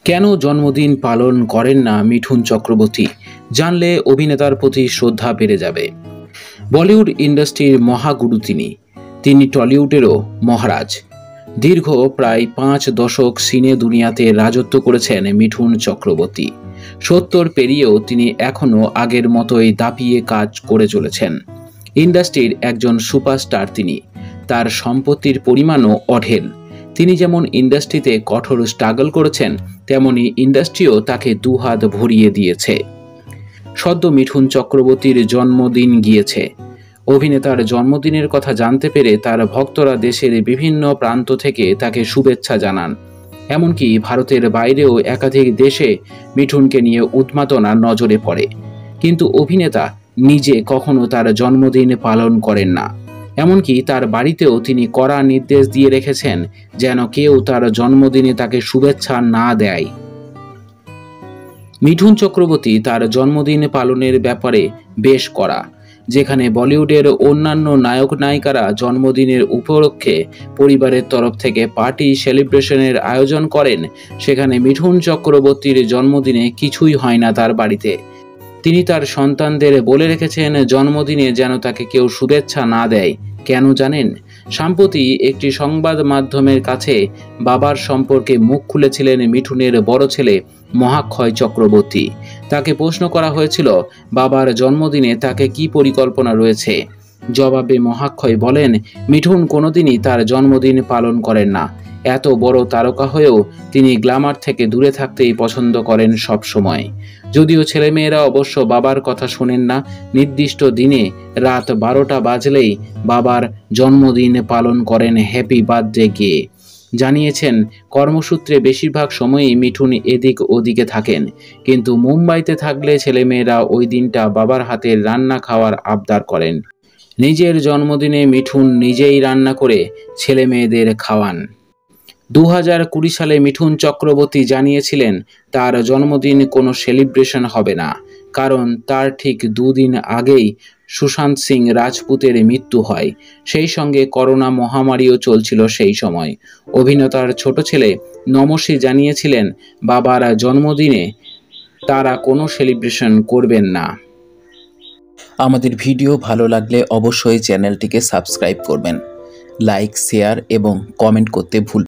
কেন জন্মদিন পালন করেন না মিঠুন চক্রবর্তী? জানলে অভিনেতার প্রতি শ্রদ্ধা বেড়ে যাবে। বলিউড ইন্ডাস্ট্রির মহাগুরু তিনি টলিউডেরও মহারাজ। দীর্ঘ প্রায় 5 দশক সিনে দুনিয়াতে রাজত্ব করেছেন মিঠুন চক্রবর্তী। 70 পেরিয়েও তিনি এখনও আগের মতোই দাপিয়ে কাজ করে চলেছেন। ইন্ডাস্ট্রির একজন সুপারস্টার তিনি। তার সম্পত্তির পরিমাণও অঢেল। তিনি যেমন ইন্ডাস্ট্রিতে কঠোর স্ট্রাগল করেছেন, তেমনি ইন্ডাস্ট্রিও তাকে দুহাত ভরিয়ে দিয়েছে। সদ্য মিঠুন চক্রবর্তীর জন্মদিন গিয়েছে। অভিনেতার জন্মদিনের কথা জানতে পেরে তার ভক্তরা দেশের বিভিন্ন প্রান্ত থেকে তাকে শুভেচ্ছা জানান। এমনকি ভারতের বাইরেও একাধিক দেশে মিঠুনকে নিয়ে উন্মাদনা নজরে পড়ে। কিন্তু অভিনেতা নিজে কখনো তার জন্মদিন পালন করেন না। এমনকি তার বাড়িতেও তিনি কড়া নির্দেশ দিয়ে রেখেছেন যেন কেউ তার জন্মদিনে তাকে শুভেচ্ছা না দেয়। মিঠুন চক্রবর্তী তার জন্মদিন পালনের ব্যাপারে বেশ কড়া। যেখানে বলিউডের অন্যান্য নায়ক নায়িকারা জন্মদিনের উপলক্ষে পরিবারের তরফ থেকে পার্টি সেলিব্রেশনের আয়োজন করেন, সেখানে মিঠুন চক্রবর্তীর জন্মদিনে কিছুই হয় না তার বাড়িতে। তিনি তার সন্তানদের বলে রেখেছেন জন্মদিনে যেন তাকে কেউ শুভেচ্ছা না দেয়। কেন জানেন? সম্প্রতি একটি সংবাদ মাধ্যমের কাছে বাবার সম্পর্কে মুখ খুলেছিলেন মিঠুনের বড় ছেলে মহাক্ষয় চক্রবর্তী। তাকে প্রশ্ন করা হয়েছিল বাবার জন্মদিনে তাকে কি পরিকল্পনা রয়েছে। জবাবে মহাক্ষয় বলেন, মিঠুন কোনোদিনই তার জন্মদিন পালন করেন না। এত বড় তারকা হয়েও তিনি গ্ল্যামার থেকে দূরে থাকতেই পছন্দ করেন সব সময়। যদিও ছেলেমেয়েরা অবশ্য বাবার কথা শোনেন না। নির্দিষ্ট দিনে রাত 12টা বাজলেই বাবার জন্মদিন পালন করেন হ্যাপি বার্থডে গেয়ে। জানিয়েছেন কর্মসূত্রে বেশিরভাগ সময়ই মিঠুন এদিক ওদিকে থাকেন, কিন্তু মুম্বাইতে থাকলে ছেলেমেয়েরা ওই দিনটা বাবার হাতের রান্না খাওয়ার আবদার করেন। নিজের জন্মদিনে মিঠুন নিজেই রান্না করে ছেলে মেয়েদের খাওয়ান। 2020 সালে মিঠুন চক্রবর্তী জানিয়েছিলেন তার জন্মদিন কোনো সেলিব্রেশন হবে না, কারণ তার ঠিক 2 দিন আগেই সুশান্ত সিং রাজপুতের মৃত্যু হয়। সেই সঙ্গে করোনা মহামারীও চলছিল সেই সময়। অভিনেতার ছোট ছেলে নমশী জানিয়েছিলেন বাবার জন্মদিনে তারা কোনো সেলিব্রেশন করবেন না। আমাদের ভিডিও ভালো লাগলে অবশ্যই চ্যানেলটিকে সাবস্ক্রাইব করবেন, লাইক, শেয়ার এবং কমেন্ট করতে ভুলবেন না।